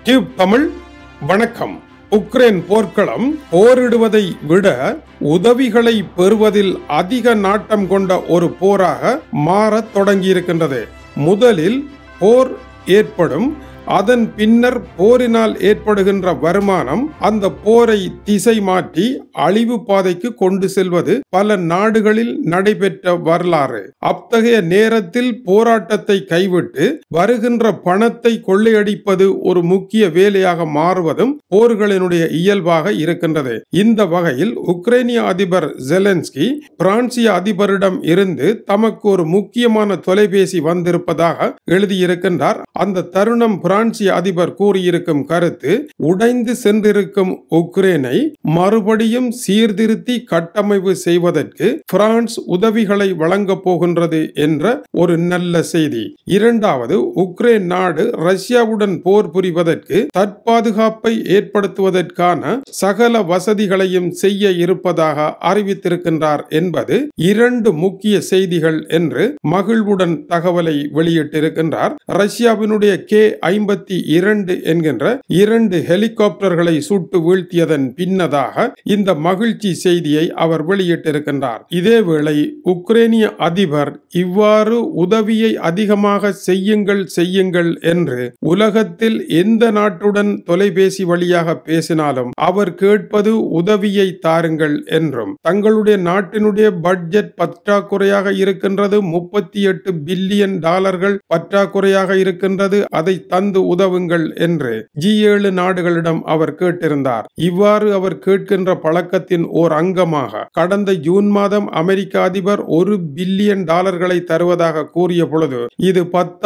Tube Tamil வணக்கம். Ukraine போர்க்களம் போரிடுவதை விட உதவிகளை பெறுவதில் அதிக நாட்டம் கொண்ட ஒரு போராக மாறத் தொடங்கியிருக்கின்றது. முதலில் போர் ஏற்படும், அதன் பின்னர் போரினால் ஏற்படுகின்ற வருமானம் அந்த போரை திசை மாற்றி அழிவு பாதைக்கு கொண்டு செல்வது பல நாடுகளில் நடைபெற்ற வரலாறு. அத்தகைய நேரத்தில் போராட்டத்தை கைவிட்டு வருகின்ற பணத்தை கொள்ளையடிப்பது ஒரு முக்கிய வேலையாக மாறுவதும் போர்களினுடைய இயல்பாக இருக்கின்றது. இந்த வகையில் உக்ரைனிய அதிபர் ஜெலன்ஸ்கி பிரான்சிய அதிபரிடம் இருந்து தமக்கு ஒரு முக்கியமான தொலைபேசி வந்திருப்பதாக எழுதியிருக்கின்றார். அந்த தருணம் பிரான்சிய அதிபர் கூறியிருக்கும் கருத்து, உடைந்து சென்றிருக்கும் உக்ரைனை மறுபடியும் சீர்திருத்தி கட்டமைப்பு செய்வதற்கு பிரான்ஸ் உதவிகளை வழங்கப் போகின்றது என்ற ஒரு நல்ல செய்தி. இரண்டாவது, உக்ரைன் நாடு ரஷ்யாவுடன் போர் புரிவதற்கு தற்பாதுகாப்பை ஏற்படுத்துவதற்கான சகல வசதிகளையும் செய்ய இருப்பதாக அறிவித்திருக்கின்றார் என்பது இரண்டு முக்கிய செய்திகள் என்று மகிழ்வுடன் தகவலை வெளியிட்டிருக்கின்றார். ரஷ்யாவினுடைய K-52 என்கின்ற 2 ஹெலிகாப்டர்களை சுட்டு வீழ்த்தியதன் பின்னதாக இந்த மகிழ்ச்சி செய்தியை அவர் வெளியிட்டிருக்கின்றார். இதேவேளை உக்ரைனிய அதிபர் இவ்வாறு உதவியை அதிகமாக செய்யுங்கள் என்று உலகத்தில் எந்த நாட்டுடன் தொலைபேசி வழியாக பேசினாலும் அவர் கேட்பது உதவியை தாருங்கள் என்றும், தங்களுடைய நாட்டினுடைய பட்ஜெட் பற்றாக்குறையாக இருக்கின்றது, $38 பில்லியன் பற்றாக்குறையாக இருக்கின்றது, அதை தந்து உதவுங்கள் என்று G7 நாடுகளிடம் அவர் கேட்டிருந்தார். இவ்வாறு அவர் கேட்கின்ற பழக்கத்தின் ஓர் அங்கமாக கடந்த ஜூன் மாதம் அமெரிக்க அதிபர் $1 பில்லியன் தருவதாக கூறிய பொழுது, இது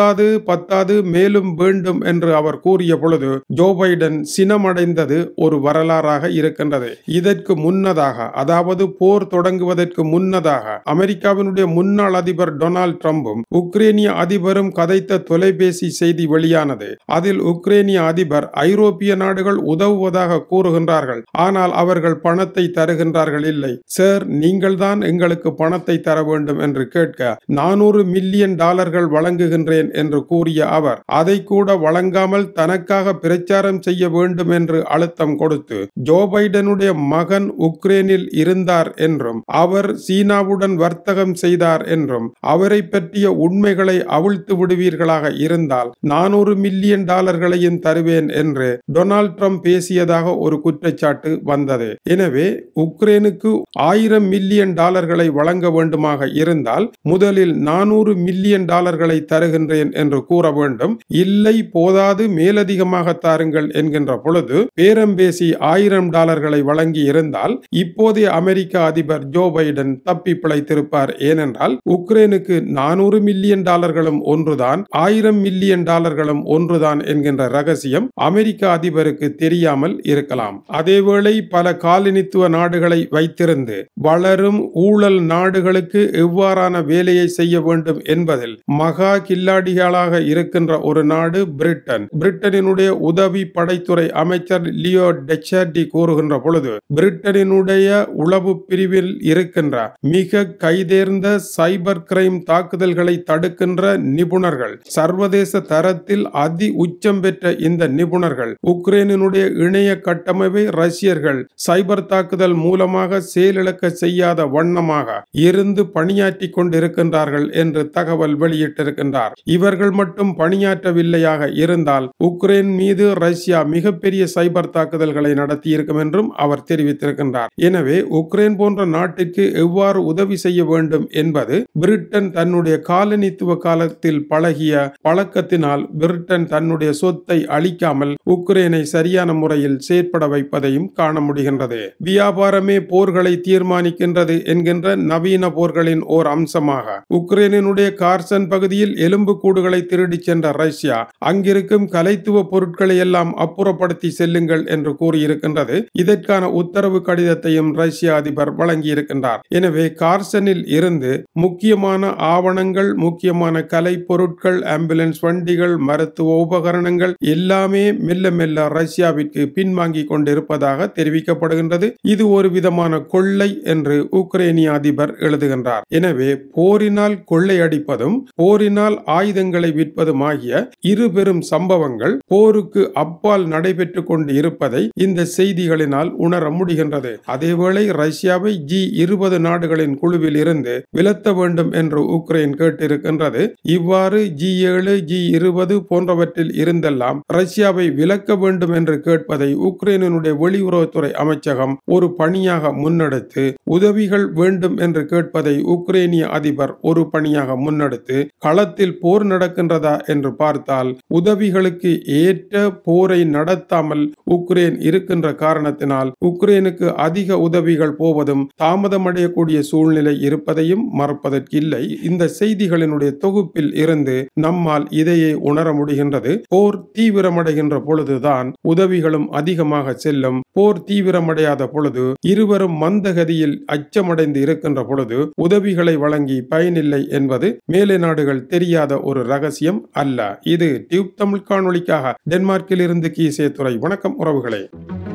பத்தாது மேலும் வேண்டும் என்று அவர் கூறிய பொழுது ஜோ பைடன் சினமடைந்தது ஒரு வரலாறாக இருக்கின்றது. இதற்கு முன்னதாக, அதாவது போர் தொடங்குவதற்கு முன்னதாக அமெரிக்காவினுடைய முன்னாள் அதிபர் டொனால்ட் ட்ரம்பும் உக்ரைனிய அதிபரும் கதைத்த தொலைபேசி செய்தி வெளியானது. அதில் உக்ரைனிய அதிபர் ஐரோப்பிய நாடுகள் உதவுவதாக கூறுகின்றார்கள், ஆனால் அவர்கள் பணத்தை தருகின்றார்கள் இல்லை. சார், நீங்கள் தான் எங்களுக்கு பணத்தை தர வேண்டும் என்று கேட்க $400 மில்லியன் வழங்குகின்றேன் என்று கூறிய அவர் அதை கூட வழங்காமல் தனக்காக பிரச்சாரம் செய்ய வேண்டும் என்று அழுத்தம் கொடுத்து, ஜோ பைடனுடைய மகன் உக்ரைனில் இருந்தார் என்றும் அவர் சீனாவுடன் வர்த்தகம் செய்தார் என்றும் அவரை பற்றிய உண்மைகளை அவிழ்த்து விடுவீர்களாக இருந்தால் $400 மில்லியன் தருவேன் என்று டொனால்ட் ட்ரம்ப் பேசியதாக ஒரு குற்றச்சாட்டு வந்தது. எனவே உக்ரைனுக்கு $1000 மில்லியன் வழங்க வேண்டுமாக இருந்தால் முதலில் $400 மில்லியன் தருகின்றேன் என்று கூற வேண்டும். இல்லை, போதாது, மேலதிகமாக தாருங்கள் என்கின்ற பொழுது பேரம் பேசி $1000 வழங்கி இருந்தால் இப்போதைய அமெரிக்க அதிபர் ஜோ பைடன் தப்பி பிழைத்திருப்பார். ஏனென்றால் உக்ரைனுக்கு $400 மில்லியன் ஒன்றுதான், $1000 மில்லியன் ஒன்றுதான் என்கின்ற ரகசியம் அமெரிக்க அதிபருக்கு தெரியாமல் இருக்கலாம். அதேவேளை பல காலனித்துவ நாடுகளை வைத்திருந்து வளரும் ஊழல் நாடுகளுக்கு எவ்வாறான வேலையை செய்ய வேண்டும் என்பதில் மகா கில்லாடிகளாக இருக்கின்ற ஒரு நாடு பிரிட்டன். பிரிட்டனினுடைய உதவி படைத்துறை அமைச்சர் லியோ டெச்சர்டி கூறுகின்ற பொழுது, பிரிட்டனினுடைய உளவு பிரிவில் இருக்கின்ற மிக கைதேர்ந்த சைபர் கிரைம் தாக்குதல்களை தடுக்கின்ற நிபுணர்கள், சர்வதேச தரத்தில் அதி உச்சம் பெற்ற இந்த நிபுணர்கள் உக்ரைனினுடைய இணைய கட்டமைப்பை ரஷ்யர்கள் சைபர் தாக்குதல் மூலமாக செயலிழக்க செய்யாத வண்ணமாக இருந்து பணியாற்றி கொண்டிருக்கின்றார்கள் என்று தகவல் வெளியிட்டிருக்கின்றார். இவர்கள் மட்டும் பணியாற்றவில்லையாக இருந்தால் உக்ரைன் மீது ரஷ்யா மிகப்பெரிய சைபர் தாக்குதல்களை நடத்தி இருக்கும் என்றும் அவர் தெரிவித்திருக்கின்றார். எனவே உக்ரைன் போன்ற நாட்டிற்கு எவ்வாறு உதவி செய்ய வேண்டும் என்பது பிரிட்டன் தன்னுடைய காலனித்துவ காலத்தில் பழகிய பழக்கத்தினால் பிரிட்டன் தன்னுடைய சொத்தை அளிக்காமல் உக்ரைனை சரியான முறையில் செயற்பட வைப்பதையும் காண முடிகின்றது. வியாபாரமே போர்களை தீர்மானிக்கின்றது என்கின்ற நவீன போர்களின் ஓர் அம்சமாக உக்ரைனினுடைய கார்சன் பகுதியில் எலும்பு கூடுகளை திருடி சென்ற ரஷ்யா அங்கிருக்கும் கலைத்துவ பொருட்களை எல்லாம் அப்புறப்படுத்தி செல்லுங்கள் என்று கூறியிருக்கின்றது. இதற்கான உத்தரவு கடிதத்தையும் ரஷ்ய அதிபர் வழங்கியிருக்கின்றார். எனவே கார்சனில் இருந்து முக்கியமான ஆவணங்கள், முக்கியமான கலை பொருட்கள், ஆம்புலன்ஸ் வண்டிகள், மருத்துவ உபகரணங்கள் எல்லாமே மெல்ல மெல்ல ரஷ்யாவிற்கு பின்வாங்கி கொண்டிருப்பதாக தெரிவிக்கப்படுகின்றது. இது ஒரு விதமான கொள்ளை என்று உக்ரைனிய அதிபர் எழுதுகின்றார். எனவே போரினால் கொள்ளையடிப்பதும் போரினால் ஆயுதங்களை விற்பதும் ஆகிய இரு பெரும் சம்பவங்கள் போருக்கு அப்பால் நடைபெற்றுக் கொண்டு இருப்பதை இந்த செய்திகளினால் உணர முடிகின்றது. அதேவேளை ரஷ்யாவை G20 நாடுகளின் குழுவில் இருந்து விலத்த வேண்டும் என்று உக்ரைன் கேட்டிருக்கின்றது. இவ்வாறு G7 G20 போன்றவற்றில் இருந்தெல்லாம் ரஷ்யாவை விலக்க வேண்டும் என்று கேட்பதை உக்ரைனுடைய வெளியுறவுத்துறை அமைச்சகம் ஒரு பணியாக முன்னெடுத்து, உதவிகள் வேண்டும் என்று கேட்பதை உக்ரைனிய அதிபர் ஒரு பணியாக முன்னெடுத்து, களத்தில் போர் நடக்கின்றதா என்று பார்த்தால் உதவிகளுக்கு ஏற்ற போரை நடத்தாமல் உக்ரைன் இருக்கின்ற காரணத்தினால் உக்ரைனுக்கு அதிக உதவிகள் போவதும் தாமதமடையக்கூடிய சூழ்நிலை இருப்பதையும் மறப்பதற்கில்லை. இந்த செய்திகளினுடைய தொகுப்பில் இருந்து நம்மால் இதையே உணர முடிகின்றது. போர் தீவிரமடைகின்ற பொழுதுதான் உதவிகளும் அதிகமாக செல்லும். போர் தீவிரமடையாத பொழுது, இருவரும் மந்தகதியில் அச்சமடைந்து இருக்கின்ற பொழுது உதவிகளை வழங்கி பயனில்லை என்பது மேலை நாடுகள் தெரியாத ஒரு ரகசியம் அல்ல. இது டியூப் தமிழ் காணொளிக்காக டென்மார்க்கில் இருந்து கீசே துறை. வணக்கம் உறவுகளே.